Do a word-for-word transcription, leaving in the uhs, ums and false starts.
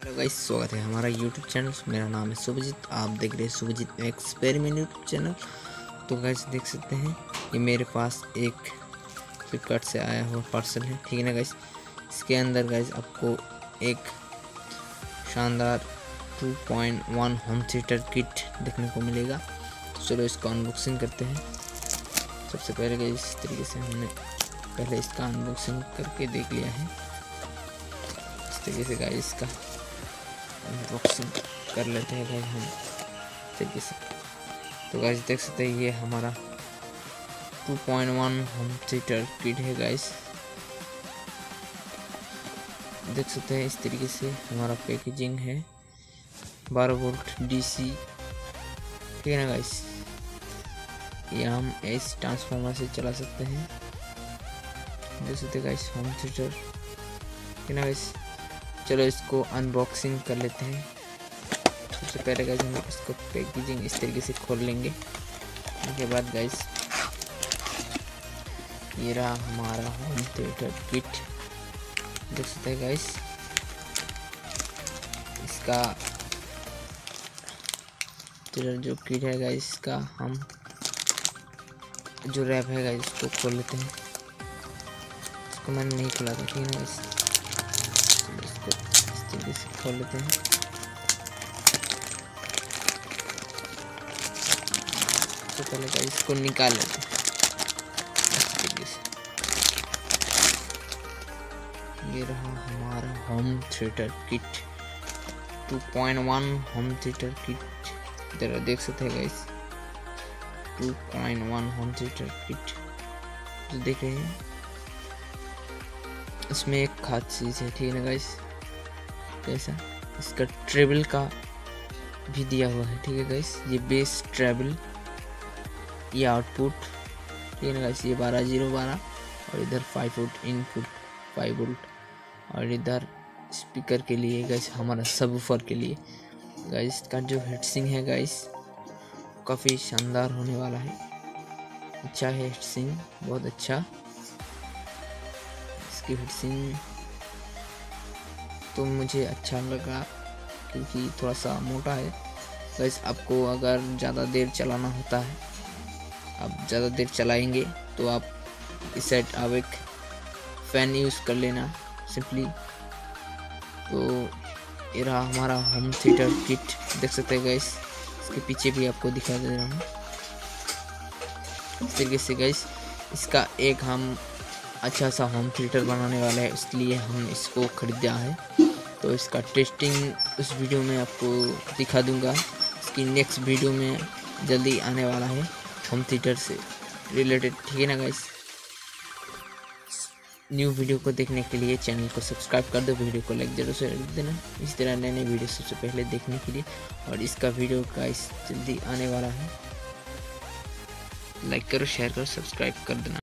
Hello guys, स्वागत है हमारा यूट्यूब चैनल। मेरा नाम है शुभजीत, आप देख रहे हैं शुभजीत एक्सपेरिमेंट यूट्यूब चैनल। तो गाइस देख सकते हैं ये मेरे पास एक फ्लिपकार्ट से आया हुआ पार्सल है, ठीक है ना गाइस। इसके अंदर गाइस आपको एक शानदार two point one home theatre kit देखने को मिलेगा। तो चलो इसका अनबॉक्सिंग करते हैं। सबसे पहले गाइस इस तरीके से हमने पहले इसका अनबॉक्सिंग करके देख लिया है। इस तरीके से गाइस इसका अनबॉक्सिंग कर लेते हैं गाइस हम तरीके से। तो गाइस देख सकते हैं ये हमारा two point one home theatre kit है गाइस। देख सकते हैं इस तरीके से हमारा पैकेजिंग है। बारह वोल्ट डीसी, ठीक है ना गाइस। ये हम इस ट्रांसफार्मर से चला सकते हैं। देख सकते हैं गाइस होम थिएटर, ठीक है ना गाइस। चलो इसको अनबॉक्सिंग कर लेते हैं। सबसे पहले गाइस हम इसको पैकेजिंग इस तरीके से खोल लेंगे। उसके बाद गाइस ये रहा हमारा होम थिएटर किट। देख सकते हैं गाइस इसका जो किट है गाइस, इसका हम जो रैप है गाइस इसको खोल लेते हैं। इसको मैंने नहीं खोला था, ठीक है गाइस। इसको इस तरीके से खोल लेते हैं। तो पहले गाइस इसको निकाल लेते हैं इस तरीके से। ये रहा हमारा home theatre kit two point one home theatre kit. इधर देख सकते हैं guys two point one home theatre kit जो देख रहे हैं। इसमें एक खास चीज़ है, ठीक है ना गाइस। कैसा इसका ट्रेबल का भी दिया हुआ है, ठीक है गाइस। ये बेस ट्रेबल, ये आउटपुट, ठीक है ना गाइस। ये बारह जीरो बारह और इधर five volt input five volt और इधर स्पीकर के लिए गाइस, हमारा सबवूफर के लिए गाइस। का जो हेडसिंग है गाइस काफ़ी शानदार होने वाला है। अच्छा है हेडसिंग, बहुत अच्छा। इसकी हेडसिंग तो मुझे अच्छा लगा क्योंकि थोड़ा सा मोटा है गाइस। आपको अगर ज़्यादा देर चलाना होता है, आप ज़्यादा देर चलाएंगे तो आप इस साइड आप एक फ़ैन यूज़ कर लेना सिंपली। तो ये रहा हमारा होम थिएटर किट, देख सकते हैं गाइस। इसके पीछे भी आपको दिखा दे रहा हूँ इस तरीके से गाइस। इसका एक हम अच्छा सा होम थिएटर बनाने वाला है, इसलिए हम इसको खरीदा है। तो इसका टेस्टिंग उस वीडियो में आपको दिखा दूंगा। इसकी नेक्स्ट वीडियो में जल्दी आने वाला है होम थिएटर से रिलेटेड, ठीक है ना गाइस। न्यू वीडियो को देखने के लिए चैनल को सब्सक्राइब कर दो, वीडियो को लाइक जरूर से कर देना इस तरह नए नए वीडियो सबसे पहले देखने के लिए। और इसका वीडियो गाइस जल्दी आने वाला है। लाइक करो, शेयर करो, सब्सक्राइब कर देना।